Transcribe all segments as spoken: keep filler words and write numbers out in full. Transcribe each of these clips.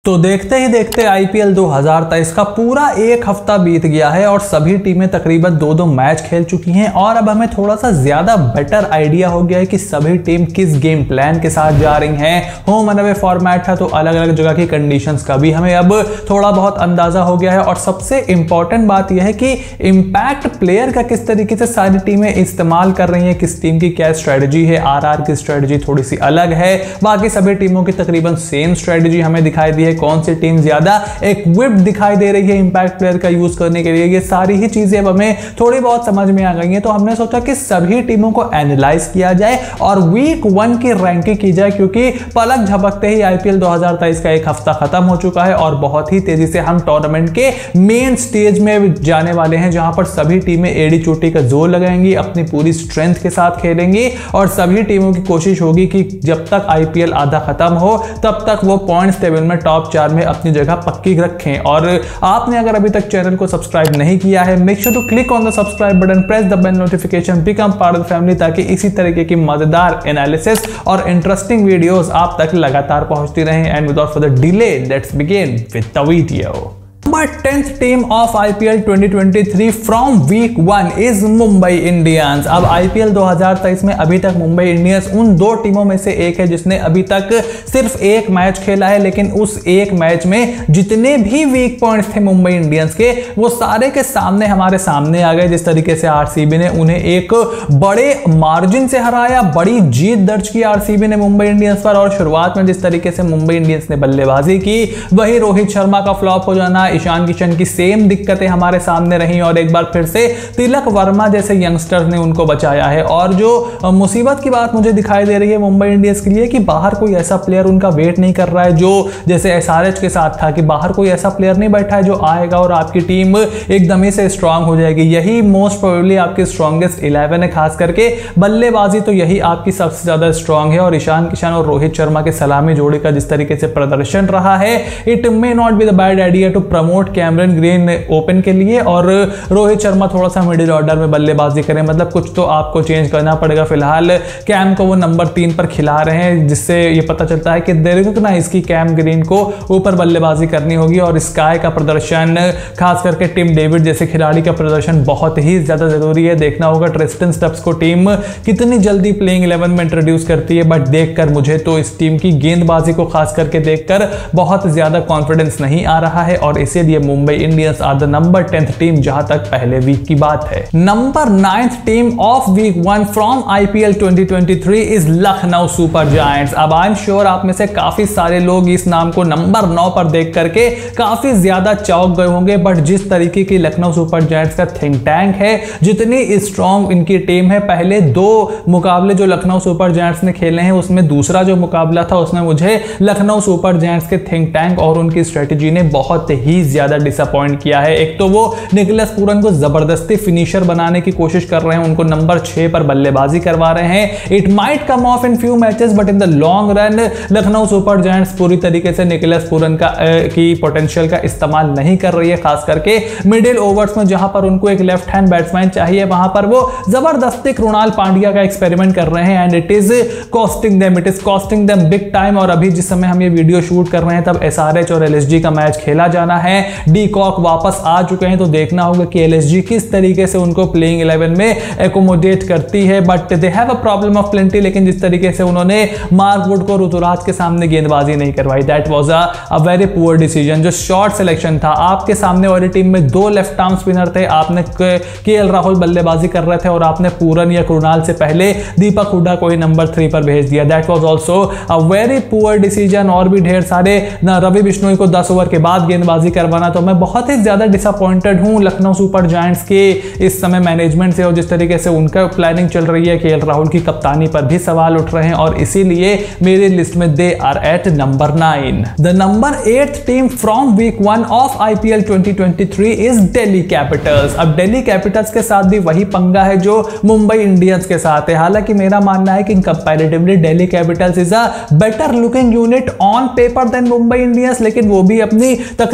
तो देखते ही देखते आईपीएल दो हज़ार तेईस का पूरा एक हफ्ता बीत गया है और सभी टीमें तकरीबन दो दो मैच खेल चुकी हैं और अब हमें थोड़ा सा ज्यादा बेटर आइडिया हो गया है कि सभी टीम किस गेम प्लान के साथ जा रही हैं। होम एंड अवे फॉर्मेट था तो अलग अलग जगह की कंडीशंस का भी हमें अब थोड़ा बहुत अंदाजा हो गया है और सबसे इंपॉर्टेंट बात यह है कि इंपैक्ट प्लेयर का किस तरीके से सारी टीमें इस्तेमाल कर रही हैं, किस टीम की क्या स्ट्रेटजी है। आरआर की स्ट्रेटजी थोड़ी सी अलग है, बाकी सभी टीमों की तकरीबन सेम स्ट्रेटजी हमें दिखाई दी है। कौन सी टीम ज्यादा इक्विप्ड दिखाई दे रही है इंपैक्ट प्लेयर का यूज करने के लिए, ये सारी ही चीजें अब हमें थोड़ी बहुत समझ में आ गई हैं। तो हमने सोचा कि सभी टीमों को एनालाइज किया जाए और वीक वन की रैंकिंग की जाए, क्योंकि पलक झपकते ही आईपीएल दो हज़ार तेईस का एक हफ्ता खत्म हो चुका है और बहुत ही तेजी से हम टूर्नामेंट के मेन स्टेज में जाने वाले हैं, जहां पर सभी टीमें एड़ी चोटी का जोर लगाएंगी, अपनी पूरी स्ट्रेंथ के साथ खेलेंगी और सभी टीमों की कोशिश होगी कि जब तक आईपीएल आधा खत्म हो तब तक वो पॉइंट्स टेबल में टॉप चार में अपनी जगह पक्की रखें। और आपने अगर अभी तक चैनल को सब्सक्राइब नहीं किया है, make sure to click on the subscribe button, press the bell notification, become part of the family, ताकि इसी तरीके की मजेदार एनालिसिस और इंटरेस्टिंग वीडियोस आप तक लगातार पहुंचती रहें। And without further delay let's begin with the video. Number tenth team of I P L twenty twenty-three from week one is Mumbai Indians. अब आईपीएल दो हज़ार तेईस में अभी तक मुंबई इंडियंस उन दो टीमों में से एक है जिसने अभी तक सिर्फ एक मैच खेला है, लेकिन उस एक मैच में जितने भी वीक पॉइंट्स थे मुंबई इंडियंस के वो सारे के सामने हमारे सामने आ गए। जिस तरीके से आरसीबी ने उन्हें एक बड़े मार्जिन से हराया, बड़ी जीत दर्ज की आरसीबी ने मुंबई इंडियंस पर। और शुरुआत में जिस तरीके से मुंबई इंडियंस ने बल्लेबाजी की, वही रोहित शर्मा का फ्लॉप हो जाना, ईशान किशन की सेम दिक्कतें हमारे सामने रही और एक बार फिर से तिलक वर्मा जैसे यंगस्टर्स ने उनको बचाया है। और जो मुसीबत की बात मुझे दिखाई दे रही है मुंबई इंडियंस के लिए कि बाहर कोई ऐसा प्लेयर उनका वेट नहीं कर रहा है, जो जैसे एसआरएच के साथ था कि बाहर कोई ऐसा प्लेयर नहीं बैठा है जो आएगा और आपकी टीम एकदम ही से स्ट्रांग हो जाएगी। यही मोस्ट प्रोबेबली आपकी स्ट्रॉन्गेस्ट इलेवन है, खास करके बल्लेबाजी तो यही आपकी सबसे ज्यादा स्ट्रांग है। और ईशान किशन और रोहित शर्मा के सलामी जोड़ी का जिस तरीके से प्रदर्शन रहा है, it may not be the bad idea to promote Cameron Green open के लिए और रोहित शर्मा थोड़ा सा मिडिल ऑर्डर में बल्लेबाजी करें। मतलब कुछ तो आपको चेंज करना पड़ेगा। फिलहाल कैम को वो नंबर तीन पर खिला रहे हैं, जिससे ये पता चलता है कि देर ना इसकी कैम ग्रीन को ऊपर बल्लेबाजी करनी होगी। और स्काई का प्रदर्शन, खास करके टिम डेविड जैसे खिलाड़ी का प्रदर्शन बहुत ही ज्यादा जरूरी है। देखना होगा ट्रिस्टन स्टब्स को टीम कितनी जल्दी प्लेइंग इलेवन में इंट्रोड्यूस करती है। बट देखकर मुझे तो इस टीम की गेंदबाजी को खास करके देखकर बहुत ज्यादा कॉन्फिडेंस नहीं आ रहा है और इसीलिए Mumbai Indians are the number tenth team, जहां तक पहले वीक की बात है। Number ninth team of week one from IPL twenty twenty three is Lucknow Super Giants. अब आई एम श्योर आप में से काफी सारे लोग इस नाम को नंबर नौ पर देख करके काफी ज्यादा चौंक गए होंगे। बट जिस तरीके की लखनऊ सुपर जायंट्स का थिंक टैंक है, जितनी स्ट्रॉन्ग इनकी टीम है, पहले दो मुकाबले जो लखनऊ सुपर जायंट्स ने खेले हैं उसमें दूसरा जो मुकाबला था उसमें मुझे लखनऊ सुपर जायंट्स के थिंक टैंक और उनकी स्ट्रेटेजी ने बहुत ही ज्यादा डिसअपॉइंट किया है। एक तो वो निकोलस पूरन को जबरदस्ती फिनिशर बनाने की कोशिश कर रहे हैं, उनको नंबर छह पर बल्लेबाजी करवा रहे हैं। It might come off in few matches but in the long run Lucknow Super Giants पूरी तरीके से निकोलस पूरन का ए, की पोटेंशियल का इस्तेमाल नहीं कर रही है, खास करके मिडिल ओवर्स में जहां पर उनको एक लेफ्ट हैंड बैट्समैन चाहिए वहां पर वो जबरदस्ती कृणाल पांड्या का एक्सपेरिमेंट कर रहे हैं and it is costing them, it is costing them big time. और अभी जिस समय हम ये वीडियो शूट कर रहे हैं तब एसआरएच और एलएसजी का मैच खेला जाना है। डी कॉक वापस आ चुके हैं तो देखना होगा कि एलएसजी किस तरीके से उनको प्लेइंग इलेवन में एकोमोडेट करती है। But they have a problem of plenty, लेकिन जिस तरीके से उन्होंने मार्क वुड को ऋतुराज के सामने गेंदबाजी नहीं करवाई, that was a very poor decision. जो शॉर्ट सिलेक्शन था, आपके सामने वाली टीम में दो लेफ्ट आर्म स्पिनर थे, आपने केएल राहुल बल्लेबाजी कर रहे थे और आपने पूरन या कृणाल से पहले दीपक हुड्डा को ही नंबर थ्री पर भेज दिया। That was also a very poor decision. और भी ढेर सारे ना, रवि बिश्नोई को दस ओवर के बाद गेंदबाजी करवाना। तो मैं बहुत ही ज्यादा डिसअपॉइंटेड हूं लखनऊ सुपर जायंट्स के इस समय मैनेजमेंट से और जिस तरीके से उनका प्लानिंग चल रही है। केएल राहुल की कप्तानी पर भी सवाल उठ रहे हैं और इसीलिए मेरी लिस्ट में they are at number nine. The number eight team from week one of IPL twenty twenty three is Delhi Capitals. अब दिल्ली कैपिटल्स के साथ भी वही पंगा है जो मुंबई इंडियंस के साथ है। हालांकि मेरा मानना है कि comparatively Delhi Capitals is a better looking unit on paper than Mumbai Indians, लेकिन वो भी अपनी तकरीबन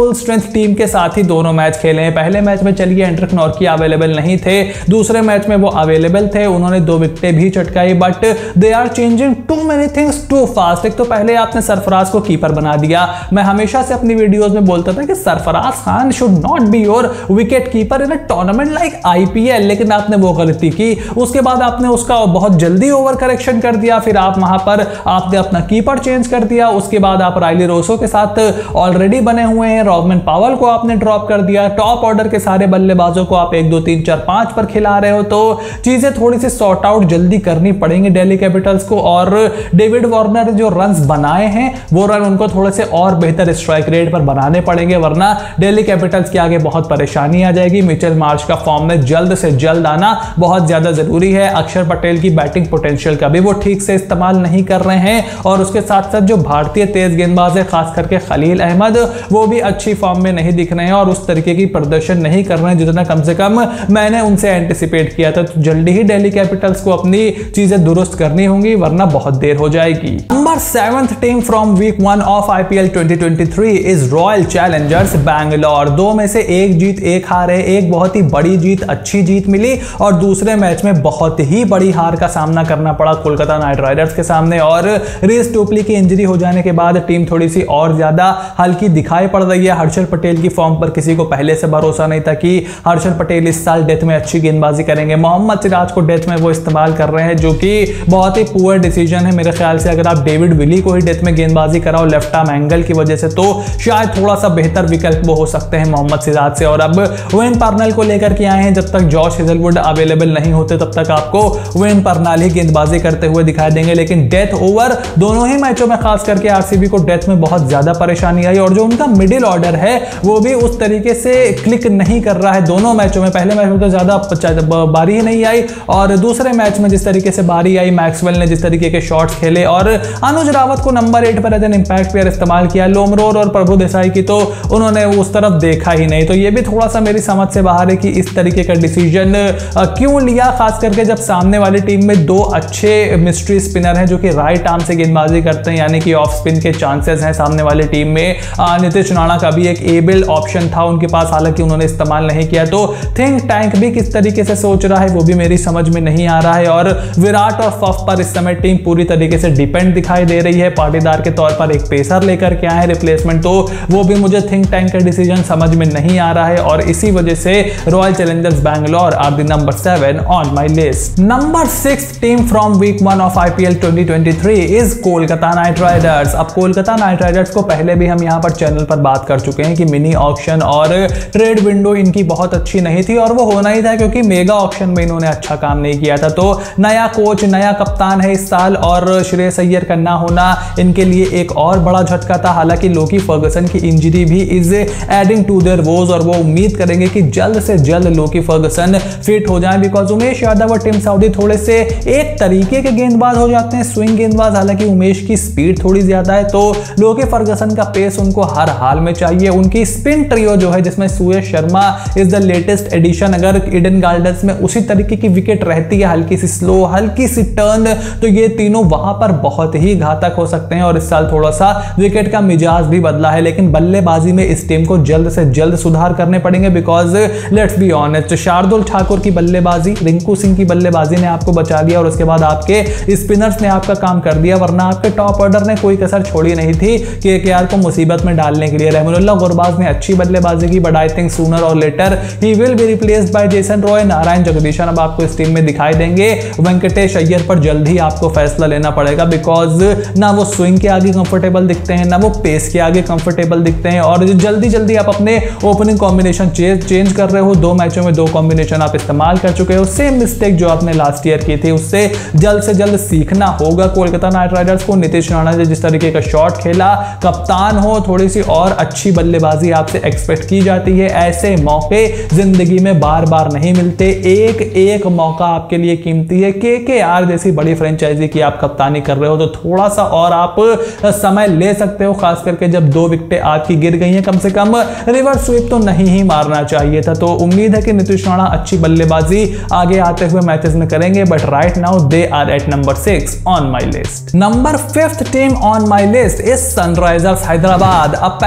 फुल स्ट्रेंथ टीम के साथ ही दोनों मैच खेले हैं। पहले मैच में चलिए एंड्रिक नॉर्की अवेलेबल नहीं थे, दूसरे मैच में वो अवेलेबल थे, उन्होंने दो विकेटें भी चटकाई, but they are changing too many things too fast. एक तो पहले आपने सरफराज को कीपर बना दिया। मैं हमेशा से अपनी वीडियोस में बोलता था कि Sarfaraz Khan should not be your wicket keeper in a tournament like IPL, लेकिन आपने वो गलती की। उसके बाद आपने उसका बहुत जल्दी ओवर करेक्शन कर दिया, फिर आप वहां पर आपने अपना कीपर चेंज कर दिया। उसके बाद आप राइली रोसो के साथ ऑलरेडी बने हुए हैं, रॉबमन पावल को आपने ड्रॉप कर दिया, टॉप ऑर्डर के सारे बल्लेबाजों को आप एक दो तीन चार पांच पर खिला रहे हो, तो चीजें थोड़ी सी सॉर्ट आउट जल्दी करनी पड़ेंगी दिल्ली कैपिटल्स को। और डेविड वार्नर जो रन्स बनाए हैं वो रन उनको थोड़े से और बेहतर स्ट्राइक रेट पर बनाने पड़ेंगे, वरना दिल्ली कैपिटल्स के आगे बहुत परेशानी आ जाएगी। मिचेल मार्श का फॉर्म में जल्द से जल्द आना बहुत ज्यादा जरूरी है। अक्षर पटेल की बैटिंग पोटेंशियल का भी वो ठीक से इस्तेमाल नहीं कर रहे हैं, और उसके साथ साथ जो भारतीय तेज गेंदबाज है खास करके खलील अहमद, वो भी अच्छी फॉर्म में नहीं दिख रहे हैं और उस तरीके की प्रदर्शन नहीं कर रहे हैं जितना कम से कम मैंने उनसे एंटिसिपेट किया था। तो जल्दी ही दिल्ली कैपिटल्स को अपनी चीजें दुरुस्त करनी होंगी, वरना बहुत देर हो जाएगी। Number seventh team from week one of IPL twenty twenty three is Royal Challengers Bangalore. दो में से एक जीत एक हार है, एक बहुत ही बड़ी जीत, अच्छी जीत मिली, और दूसरे मैच में बहुत ही बड़ी हार का सामना करना पड़ा कोलकाता नाइट राइडर्स के सामने। और रीस टोपली की इंजरी हो जाने के बाद टीम थोड़ी सी और ज्यादा हल्की दिखाई पड़ रही है। हर्षल पटेल की फॉर्म पर किसी को पहले से भरोसा नहीं था कि हर्षल पटेल इस साल डेथ में अच्छी गेंदबाजी करेंगे। मोहम्मद सिराज को डेथ में वो इस्तेमाल कर रहे हैं, जो कि बहुत ही पुअर डिसीजन है मेरे ख्याल से। अगर आप डेविड विली को ही डेथ में गेंदबाजी कराओ लेफ्ट आर्म एंगल की वजह से, तो शायद थोड़ा सा बेहतर विकल्प वो हो सकते हैं मोहम्मद सिराज से। और अब वेन पर्नल को लेकर के आए हैं, जब तक जॉश हेजलवुड अवेलेबल नहीं होते तब तक आपको वेन पर्नल ही गेंदबाजी करते हुए दिखाई देंगे। लेकिन डेथ ओवर दोनों ही मैचों में खास करके आरसीबी को डेथ में बहुत ज्यादा परेशानी आई, और जो उनका मिडिल ऑर्डर है वो भी उस तरीके से क्लिक नहीं कर रहा है दोनों मैचों में। पहले मैच में तो ज्यादा बारी ही नहीं आई, और दूसरे मैच में जिस तरीके से बारी आई, मैक्सवेल ने जिस तरीके के शॉट्स खेले, और अनुज रावत को नंबर एट पर एज एन इंपैक्ट प्लेयर इस्तेमाल किया। लोमरोर और प्रभु देसाई की तो उन्होंने उस तरफ देखा ही नहीं। तो ये भी थोड़ा सा मेरी समझ से बाहर है कि इस तरीके का डिसीजन क्यों लिया, खास करके जब सामने वाली टीम में दो अच्छे मिस्ट्री स्पिनर हैं जो कि राइट आर्म से गेंदबाजी करते हैं, यानी कि ऑफ स्पिन के चांसेस हैं सामने वाली टीम में। नीतीश राणा का भी एक एबल ऑप्शन था उनके पास, हालांकि उन्होंने इस्तेमाल नहीं किया। तो थिंक टैंक भी किस तरीके से सोच रहा है वो भी मेरी समझ में नहीं आ रहा है। और विराट और फफ पर इस समय टीम पूरी तरीके से डिपेंड दिखाई दे रही है। पाटीदार के तौर पर एक पेसर लेकर के आए हैं रिप्लेसमेंट, तो वो भी मुझे थिंक टैंक का डिसीजन समझ में नहीं आ रहा है, और इसी वजह से Royal Challengers Bangalore are the number seven on my list. Number six team from week one of IPL twenty twenty three is Kolkata Knight Riders. अब कोलकाता नाइट राइडर्स को पहले भी हम यहां पर चैनल पर बात कर चुके हैं कि मिनी ऑक्शन और ट्रेड विंडो इनकी बहुत अच्छी नहीं थी, और वो होना ही था क्योंकि मेगा ऑक्शन में इन्होंने अच्छा काम नहीं किया था। तो नया कोच, नया कप्तान है इस साल, और श्रेयस अय्यर का ना होना इनके लिए एक और बड़ा झटका था। हालांकि लोकी फर्गसन की इंजरी भी is adding to their woes, और वो उम्मीद करेंगे कि जल्द से जल्द लोकी फर्गसन फिट हो जाए, बिकॉज उमेश यादव और टिम साउदी थोड़े से एक तरीके के गेंदबाज हो जाते हैं, स्विंग गेंदबाज। हालांकि उमेश की स्पीड थोड़ी ज्यादा है, तो लोकी फर्गसन का पेस उनको हर हाल में चाहिए। उनकी स्पिन ट्रियो जो है, जिसमें Suyash Sharma is the latest addition, अगर ईडन गार्डन्स में उसी तरीके की विकेट रहती है, हल्की सी स्लो, हल्की सी टर्न, तो ये तीनों वहां पर बहुत ही घातक हो सकते हैं। और इस साल थोड़ा सा विकेट का मिजाज भी बदला है, लेकिन बल्लेबाजी में इस टीम को जल्द से जल्द सुधार करने पड़ेंगे, because let's be honest, Shardul Thakur की बल्लेबाजी, रिंकू सिंह की बल्लेबाजी ने आपको बचा दिया, और उसके बाद आपके स्पिनर्स ने आपका काम कर दिया, वरना आपके टॉप ऑर्डर ने कोई कसर छोड़ी नहीं थी केकेआर को मुसीबत में डालने के लिए। रहमानुल्लाह गुरबाज ने अच्छी बल्लेबाजी की, but I think sooner or later he will be replaced by Jason Roy. Narayan Jagadeesan अब आपको इस टीम में दिखाई देंगे। वेंकटेश अय्यर पर जल्द ही आपको फैसला लेना पड़ेगा, बिकॉज ना वो स्विंग के आगे कंफर्टेबल दिखते हैं, ना वो पेस के आगे कंफर्टेबल दिखते हैं, और जल्दी जल्दी आप अपने ओपनिंग कॉम्बिनेशन चेंज कर रहे हो। दो मैचों में दो कॉम्बिनेशन आप इस्तेमाल कर चुके हो। सेम मिस्टेक जो आपने लास्ट ईयर की थी उससे जल्द से जल्द सीखना होगा कोलकाता नाइट राइडर्स को। नीतीश राणा ने जिस तरीके का शॉट खेला, कप्तान हो, थोड़ी सी और अच्छी बल्लेबाजी आपसे एक्सपेक्ट की जाती है। ऐसे मौके जिंदगी में बार बार नहीं मिलते, एक एक मौका आपके लिए कीमती है। केकेआर जैसी बड़ी फ्रेंचाइजी की आप कप्तानी कर रहे हो, तो थोड़ा सा और आप समय ले सकते हो, खास करके जब दो विकेटें आपकी गिर गई हैं। कम से कम रिवर्स स्वीप तो नहीं ही मारना चाहिए था। तो उम्मीद है कि नीतीश राणा अच्छी बल्लेबाजी आगे आते हुए मैचेस में करेंगे, but right now they are at number six on my list. Number fifth team on my list is Sunrisers Hyderabad. अब पहले मैच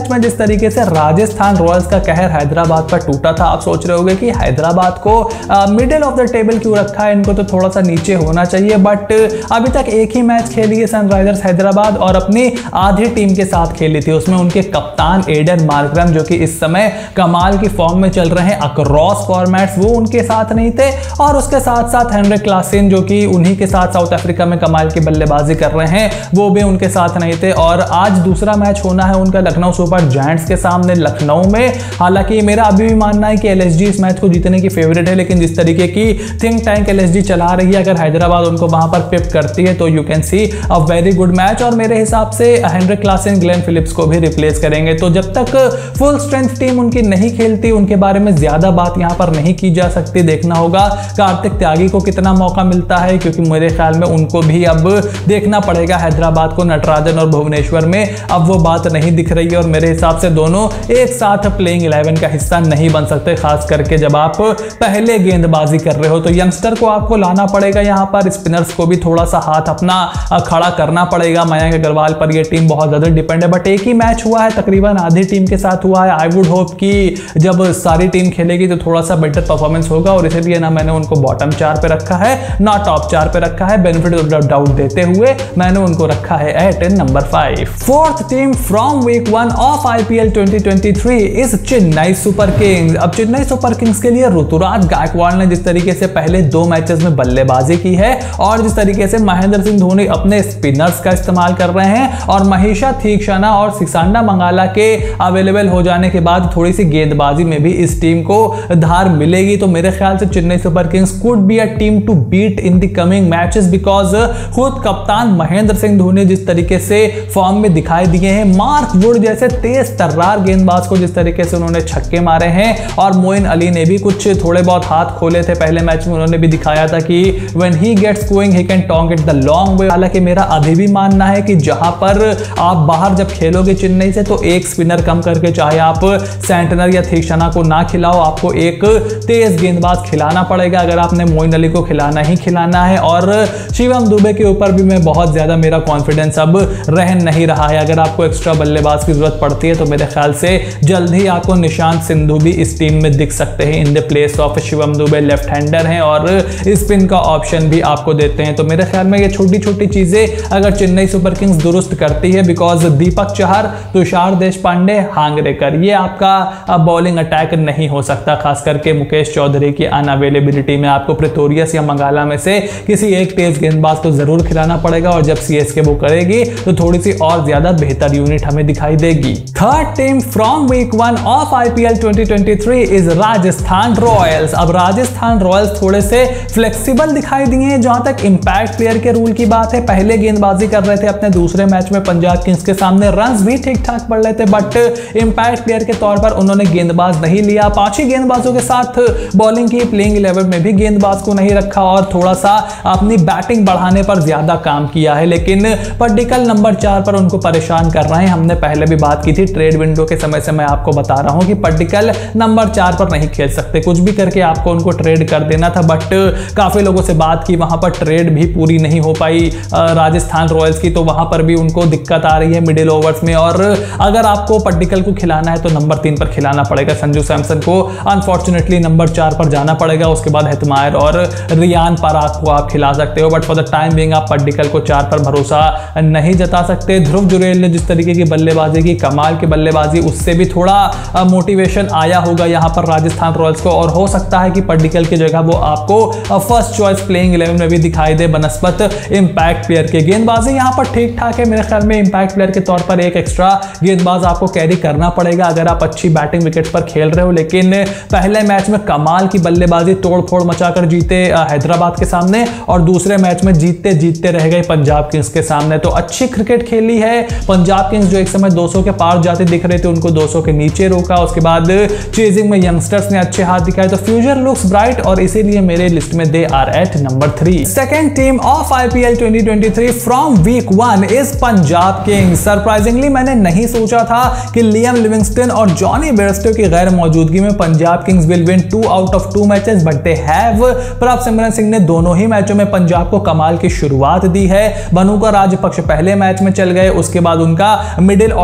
मैच में जिस तरीके से राजस्थान रॉयल्स का कहर हैदराबाद पर टूटा था, आप सोच रहे होंगे कि हैदराबाद को मिडिल ऑफ द टेबल क्यों रखा है, इनको तो थोड़ा सा नीचे होना चाहिए। बट अभी तक एक ही मैच खेली है सनराइजर्स हैदराबाद और अपनी आधी टीम के साथ खेली थी। उसमें उनके कप्तान एडन मार्करम जो कि इस समय कमाल की फॉर्म में चल रहे हैं अक्रॉस फॉर्मेट्स, वो उनके साथ नहीं थे। और उसके साथ साथ हेनरिक क्लासेन जो कि उन्हीं के साथ साउथ अफ्रीका में कमाल की बल्लेबाजी कर रहे हैं, वो भी उनके साथ नहीं थे। और आज दूसरा मैच होना है उनका लखनऊ सुपर जायंट्स के सामने लखनऊ में। हालांकि मेरा अभी भी मानना है कि एलएसजी इस मैच को जीतने की फेवरेट है, लेकिन जिस तरीके की थिंक टैंक एलएसजी चला रही है, अगर हैदराबाद उनको वहां पर पिप करती है तो you can see a very good match. और मेरे हिसाब से हेनरिक क्लासेन ग्लेन फिलिप्स को भी रिप्लेस करेंगे। तो जब तक फुल स्ट्रेंथ टीम उनकी नहीं खेलती, उनके बारे में ज्यादा बात यहां पर नहीं की जा सकती। देखना होगा कार्तिक त्यागी को कितना मौका मिलता है, क्योंकि मेरे ख्याल में उनको भी अब देखना पड़ेगा। हैदराबाद को नटराजन और भुवनेश्वर में अब वो बात नहीं दिख रही है और मेरे हिसाब से दोनों एक साथ प्लेइंग इलेवन का हिस्सा नहीं बन सकते, खास करके जब आप पहले गेंदबाजी कर रहे हो। तो यंगस्टर को आपको लाना पड़ेगा यहाँ पर, स्पिनर्स को भी थोड़ा सा हाथ अपना खड़ा करना पड़ेगा। मयंक अग्रवाल पर यह टीम बहुत ज्यादा डिपेंड है, बट एक ही मैच हुआ है, तकरीबन आधी टीम के साथ हुआ है। आई वुड होप कि जब सारी टीम खेलेगी तो थोड़ा सा बेटर परफॉर्मेंस होगा और इसीलिए ना मैंने उनको बॉटम चार पे रखा है ना टॉप चार पे रखा है। बेनिफिट ऑफ डाउट देते हुए मैंने उनको रखा है at number five. Fourth team from week one of IPL twenty twenty three is Chennai Super Kings. अब चेन्नई सुपर किंग्स के लिए ऋतुराज गायकवाड़ ने जिस तरीके से पहले दो मैचेस में बल्लेबाजी की है और जिस तरीके से महेंद्र सिंह धोनी अपने स्पिनर्स का इस्तेमाल कर रहे हैं और महेशा थीक्षणा और सिसांडा मंगाला के अवेलेबल हो जाने के बाद थोड़ी सी गेंदबाजी में भी इस टीम को धार मिलेगी। तो मेरे ख्याल से Chennai Super Kings could be a team to beat in the coming matches, because खुद कप्तान महेंद्र सिंह धोनी जिस तरीके से फॉर्म में दिखाई दिए हैं, मार्क वुड जैसे तेज तर्रार गेंदबाज को जिस तरीके से उन्होंने छक्के मारे हैं और मोइन अली ने भी कुछ थोड़े बहुत हाथ खोले थे पहले मैच में, उन्होंने भी दिखाया था कि when he gets going he can tonk it the long way. हालांकि मेरा अभी भी मानना है कि जहां पर आप बाहर जब खेलोगे चेन्नई से तो एक स्पिनर कम करके, चाहे आप सेंटनर या थीक्षणा को ना खिलाओ, आपको एक तेज गेंदबाज खिलाना पड़ेगा अगर आपने मोइन अली को खिलाना ही खिलाना है। और शिवम दुबे के ऊपर भी मैं बहुत ज्यादा मेरा कॉन्फिडेंस अब रह नहीं रहा है। अगर आपको एक्स्ट्रा बल्लेबाज की जरूरत पड़ती है तो मेरे ख्याल से जल्द ही आपको निशांत सिंधु भी इस टीम में दिख सकते हैं in the place of Shivam Dube. Left hander हैं और स्पिन का ऑप्शन भी आपको देते हैं। तो मेरे ख्याल में ये छोटी छोटी चीजें अगर चेन्नई सुपर किंग्स दुरुस्त करती है, बिकॉज दीपक चहर, तुषार देशपांडे, हांगरेकर, ये आपका बॉलिंग अटैक नहीं हो सकता। खास करके मुकेश चौधरी की अनअवेलेबिलिटी में आपको प्रेटोरियस या मंगाला में से किसी एक तेज गेंदबाज को जरूर खिलाना पड़ेगा और जब सीएसके वो करेगी तो थोड़ी सी और ज्यादा बेहतर यूनिट हमें दिखाई देगी। Third team from week one of IPL twenty twenty three is Rajasthan Royals. अब राजस्थान रॉयल्स थोड़े से फ्लेक्सिबल दिखाई दिए हैं जहां तक इंपैक्ट प्लेयर के रूल की बात है। पहले गेंदबाजी कर रहे थे अपने दूसरे मैच में पंजाब किंग्स के सामने, रन्स भी ठीक ठाक पड़ रहे थे, बट इंपैक्ट प्लेयर के तौर पर उन्होंने गेंदबाज नहीं लिया। पांच ही गेंदबाजों के साथ बॉलिंग की, प्लेइंग इलेवन में भी गेंदबाज को नहीं रखा और थोड़ा सा अपनी बैटिंग बढ़ाने पर ज्यादा काम किया है। लेकिन पड्डिकल नंबर चार पर उनको परेशान कर रहे हैं। हमने पहले भी बात की थी ट्रेड विंडो के समय से, मैं आपको बता रहा हूं कि पड्डिकल नंबर चार पर नहीं खेल सकते, कुछ भी करके आपको उनको ट्रेड कर देना था। बट काफी लोगों से बात की, वहां पर ट्रेड भी पूरी नहीं हो पाई राजस्थान रॉयल्स की, तो वहां पर भी उनको दिक्कत आ रही है मिडिल ओवर्स में। और अगर आपको पड्डिकल को खिलाना है तो नंबर तीन पर खिलाना पड़ेगा संजू सैमसन को, अनफॉर्चुनेटली नंबर चार पर जाना पड़ेगा। उसके बाद हेतमायर और रियान पराग को आप खिला सकते हो, but for the time being आप पड्डिकल को चार पर भरोसा नहीं जता सकते। ध्रुव जुरेल ने जिस तरीके की बल्लेबाजी की, कमाल की बल्लेबाजी, उससे भी थोड़ा मोटिवेशन आया होगा यहां पर राजस्थान रॉयल्स को और हो सकता है कि पड्डिकल की जगह वो आपको फर्स्ट चॉइस प्लेइंग इलेवन में भी दिखाई दे बनस्पत इंपैक्ट प्लेयर के। गेंदबाजी यहां पर ठीक ठाक है मेरे ख्याल में, इंपैक्ट प्लेयर के तौर पर एक एक्स्ट्रा गेंदबाज आपको कैरी करना पड़ेगा अगर आप अच्छी बैटिंग विकेट पर खेल रहे हो। लेकिन पहले मैच में कमाल की बल्लेबाजी, तोड़फोड़ मचाकर जीते हैदराबाद के सामने और दूसरे मैच में जीतते जीतते रह गए पंजाब किंग्स के सामने। तो अच्छी क्रिकेट खेली है पंजाब किंग्स, जो एक समय दो सौ के पार जाते दिख रहे थे उनको दो सौ के नीचे रोका। उसके बाद चेजिंग में यंगस्टर्स ने अच्छे हाथ दिखाए, तो फ्यूचर लुक्स ब्राइट और इसीलिए मेरे लिस्ट में they are at number three. Second team of IPL twenty twenty three from week one is Punjab Kings. Surprisingly मैंने नहीं सोचा था कि लियम लिविंगस्टन और जॉनी बेयरस्टो की गैर मौजूदगी में Punjab Kings will win two out of two matches, but they have. Prabhsimran Singh ने दोनों ही मैचों में पंजाब को कमाल की शुरुआत दी है। बनू का राजपक्ष पहले मैच में चल गए, उसके बाद उनका मिडिल ऑर्डर दूसरे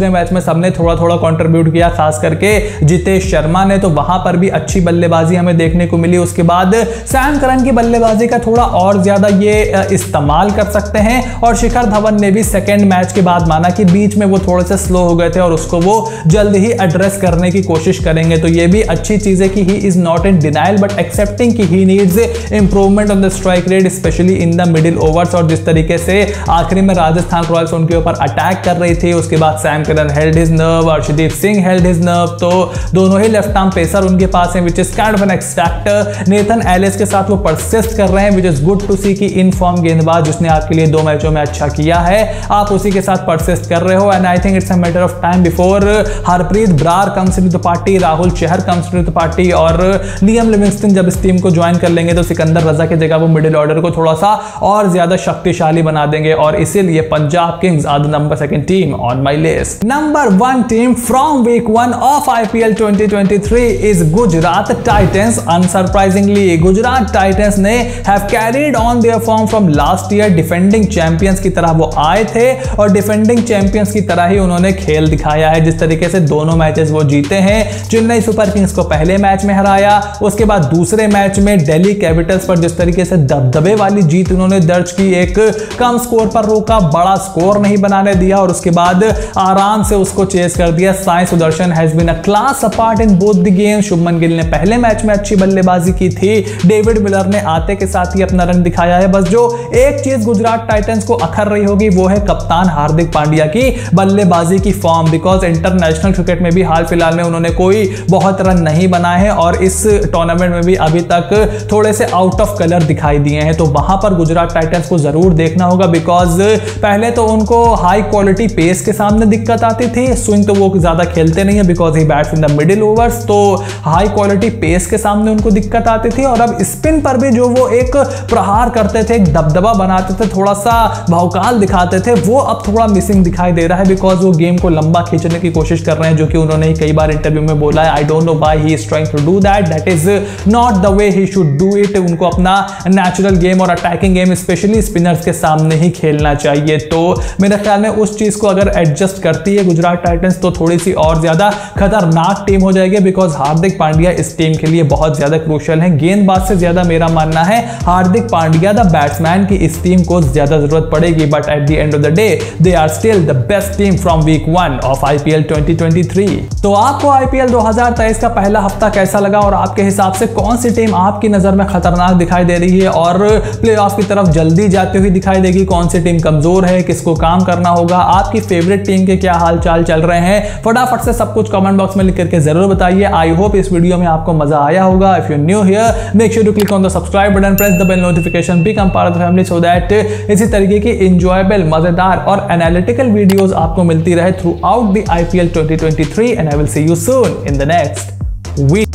दूसरे मैच में सबने थोड़ा थोड़ा कंट्रीब्यूट किया, खास करके जितेश शर्मा ने, तो वहां पर भी अच्छी बल्लेबाजी हमें देखने को मिली। उसके बाद सैम करन की बल्लेबाजी का थोड़ा और ज्यादा ये इस्तेमाल कर सकते हैं, और शिखर धवन ने भी सेकेंड मैच के बाद माना कि बीच में वो थोड़े से स्लो हो गए थे और उसको वो जल्द ही एड्रेस करने की कोशिश करेंगे। तो ये भी अच्छी चीज है कि he is not in denial but accepting कि he needs improvement on the strike rate specially in the middle overs. और जिस तरीके से आखिरी में राजस्थान रॉयल्स उनके ऊपर अटैक कर रही थी, उसके बाद Sam Curran held his nerve, Arshdeep Singh held his nerve, तो दोनों ही लेफ्ट आर्म पेसर उनके पास हैं, which is kind of an X factor. Nathan Ellis के साथ वो परसिस्ट कर रहे हैं, which is good to see कि इन फॉर्म गेंदबाज जिसने आपके लिए दो मैचों में अच्छा किया है, आप उसी के साथ परसिस्ट कर रहे हो। And I think it's a matter of time before Harpreet Brar comes into the party, Rahul Chahar comes into the party, और लियम लिविंगस्टन जब इस टीम को ज्वाइन कर लेंगे तो सिकंदर रजा की जगह वो मिडिल ऑर्डर को थोड़ा सा और ज्यादा शक्तिशाली बना देंगे। और इसीलिए Punjab Kings are the number second team on my list. Number one team from week one of IPL twenty twenty three is Gujarat Titans. Unsurprisingly Gujarat Titans ने have carried on their form from last year. Defending champions की तरह वो आए थे और defending champions की तरह ही उन्होंने खेल दिखाया है। जिस तरीके से दोनों मैचेस वो जीते हैं, चेन्नई सुपर किंग्स को पहले मैच में हराया, उसके बाद दूसरे मैच में दिल्ली कैपिटल्स पर जिस तरीके से दबदबे वाली जीत उन्होंने दर्ज की, एक कम स्कोर पर रोका, बड़ा स्कोर नहीं बनाने दिया, और उसके बाद आराम से उसको चेस कर दिया। Sai Sudharsan has been a class apart in both the games. Shubman Gill ने पहले मैच में अच्छी बल्लेबाजी की थी, डेविड मिलर ने आते के साथ ही अपना रंग दिखाया है। बस जो एक चीज गुजरात टाइटंस को अखर रही होगी वो है कप्तान हार्दिक पांड्या की बल्लेबाजी की फॉर्म, बिकॉज इंटरनेशनल क्रिकेट में भी हाल फिलहाल में उन्होंने कोई बहुत रन नहीं बनाए हैं और इस टूर्नामेंट में भी अभी तक थोड़े से आउट ऑफ कलर दिखाई दिए हैं। तो वहां पर गुजरात टाइटंस को जरूर देखना होगा, बिकॉज पहले तो उनको हाई क्वालिटी पेस के सामने दिक्कत आती थी, स्विंग तो वो ज्यादा खेलते नहीं है because he bats in the middle overs, तो हाई क्वालिटी पेस के सामने उनको दिक्कत आती थी। और अब स्पिन पर भी जो वो एक प्रहार करते थे, एक दबदबा बनाते थे, थोड़ा सा भौकाल दिखाते थे, वो अब थोड़ा मिसिंग दिखाई दे रहा है, बिकॉज वो गेम को लंबा खींचने की कोशिश कर रहे हैं, जो कि उन्होंने ही कई बार इंटरव्यू में बोला है। I don't know why he is trying to do that, that is not the way he should do it. उनको अपना नेचुरल गेम और अटैकिंग गेम स्पेशली स्पिनर्स के सामने ही खेलना चाहिए। तो मेरे ख्याल में उस चीज को अगर एडजस्ट करती है गुजरात टाइटंस तो थोड़ी सी और ज्यादा खतरनाक टीम हो जाएगी, बिकॉज हार्दिक पांड्या इस टीम के लिए बहुत ज्यादा क्रूशियल है। गेंदबाज से ज्यादा मेरा मानना है हार्दिक पांड्या द बैट्समैन की इस टीम को ज्यादा जरूरत पड़ेगी, but at the end of the day they are still the best team from week one of IPL twenty twenty three. तो आपको आईपीएल दो हज़ार तेईस का पहला हफ्ता कैसा लगा और आपके हिसाब से कौन सी टीम आपकी नजर में खतरनाक दिखाई दे रही है और प्लेऑफ की तरफ जल्दी जाती हुई दिखाई देगी? कौन सी टीम कमजोर है, किसको काम करना होगा, आपकी फेवरेट टीम के क्या हाल चाल चल रहे हैं? फटाफट से सब कुछ कमेंट बॉक्स में लिख करके जरूर बताइए। आई होप इस वीडियो में आपको मजा आया होगा। If you new here make sure to click on the subscribe button, press the bell notification, become part of the family so that इसी तरीके की एंजॉयबल, मजेदार और एनालिटिकल वीडियोस आपको मिलती रहे throughout the IPL twenty twenty three. And I will see you soon in the next week.